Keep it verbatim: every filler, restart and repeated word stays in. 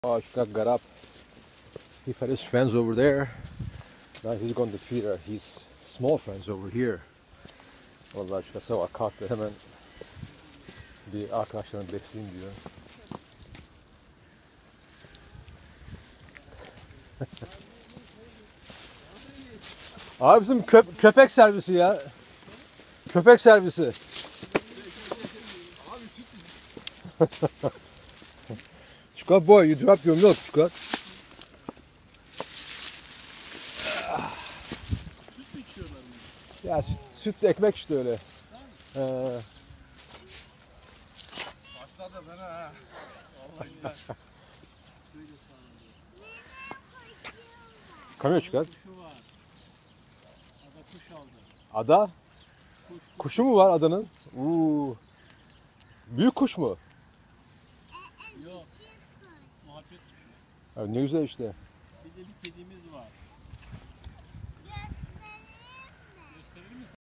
Oh, Chuck got up. He fed his friends over there. Now he's going to feed our, his small friends over here. Vallahi şu sabah kalktı hemen bir arkadaşlarını besleyeyim diyor. Abi bizim köp köpek servisi ya. Köpek servisi. Scott boy, you drop your milk, Scott. Süt mü içiyorlar mı? Ya süt, sütlü ekmek işte öyle. Ee, Başladı bana ha. Vallahi güzel. Come here, Scott. Kuşu var. Ada kuş aldı. Ada? Kuş, kuş. Kuşu mu var adanın? Uuu. Büyük kuş mu? Yok. Muhabbet kuşu. Ya ne güzel işte. Bir de bir kedimiz var.